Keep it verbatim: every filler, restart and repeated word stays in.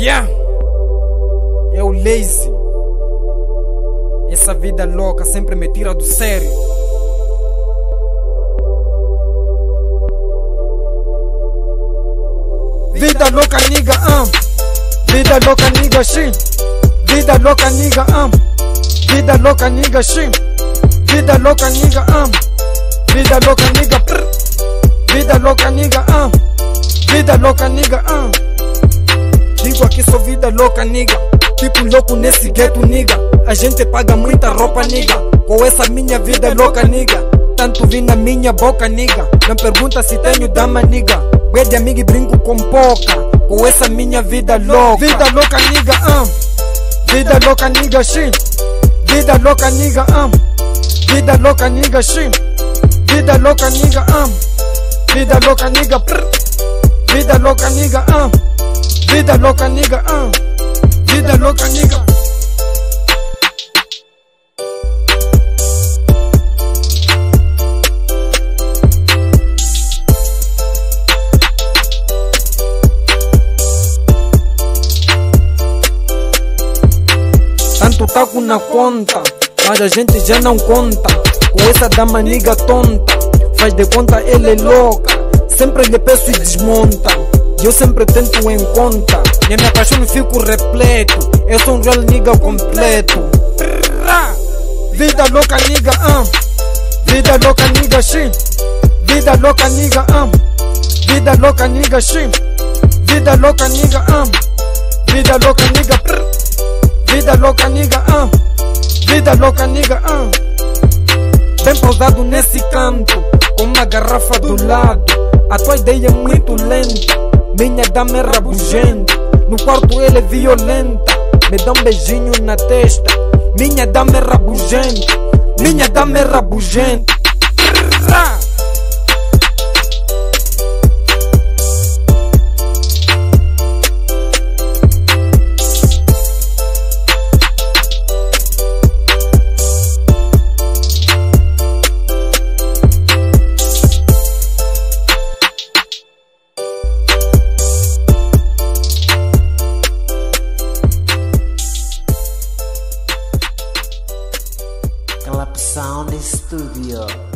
Yeah, é o lazy. Essa vida louca sempre me tira do sério. Vida louca, nigga, am. Vida louca, nigga, shim. Vida louca, nigga, am. Vida louca, nigga, shim. Vida louca, nigga, am. Vida louca, nigga, prr. Vida louca, nigga, am. Vida louca, nigga, am. Digo aqui sou vida louca, nigga. Fico louco nesse gueto, nigga. A gente paga muita roupa, nigga. Com essa minha vida louca, nigga. Tanto vi na minha boca, nigga. Não pergunta se tenho dama, nigga. Bué de amigo e brinco com pouca. Com essa minha vida louca. Vida louca, nigga, am. Vida louca, nigga, shim. Vida louca, nigga, am. Vida louca, nigga, shim. Vida louca, nigga, am. Vida louca, nigga, prr. Vida louca, nigga, am. Vida louca, nigga, am. Vida louca, nigga. Tanto taco na conta, mas a gente já não conta. Com essa dama nigga tonta, faz de conta ela é louca. Sempre lhe peço e desmonta, e eu sempre tento em conta. E a minha paixão fico repleto, eu sou um real nigga completo. Vida louca, nigga, am. Vida louca, nigga, shim. Vida louca, nigga, am. Vida louca, nigga, shim. Vida louca, nigga, am. Vida louca, nigga, prr. Vida louca, nigga, am. Vida louca, nigga, am. Bem pausado nesse canto, com uma garrafa do lado. A tua ideia é muito lenta, minha dama é rabugenta. No quarto ela é violenta, me dá um beijinho na testa. Minha dama é rabugenta, minha dama é rabugenta. Club Sound Studio.